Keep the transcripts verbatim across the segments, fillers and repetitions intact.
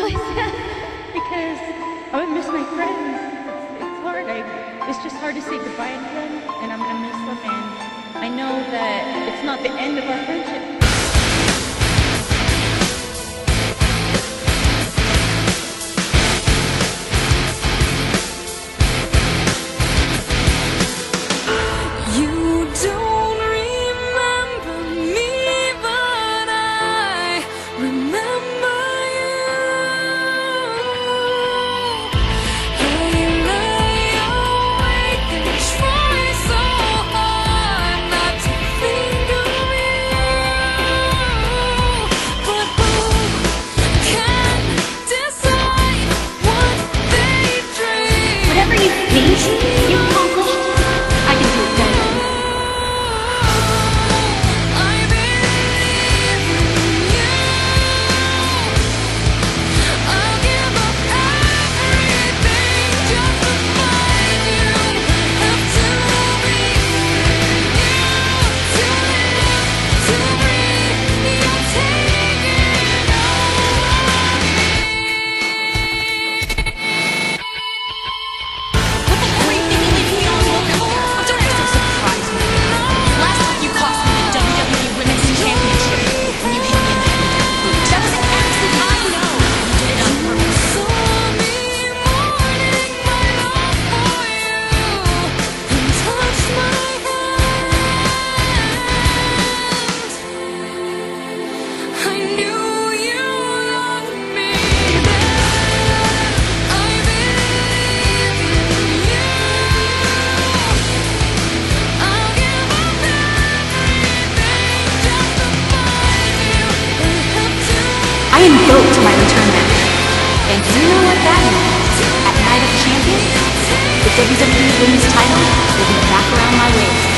really sad because I would miss my friends. It's, it's hard. I, it's just hard to say goodbye to them, and I'm gonna miss them. And I know that it's not the end of our friendship. I am built to my return match. And do you know what that means? At Night of Champions, the W W E Women's title will be back around my waist.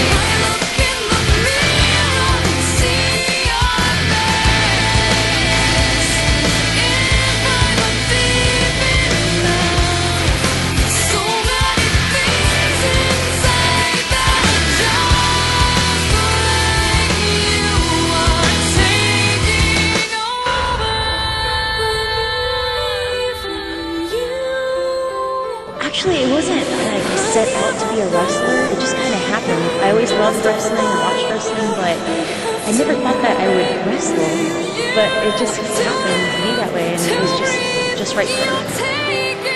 Actually, it wasn't like I set out to be a wrestler. It just kind of happened. I always loved wrestling and watched wrestling, but I never thought that I would wrestle. But it just happened to be that way, and it was just just right for me.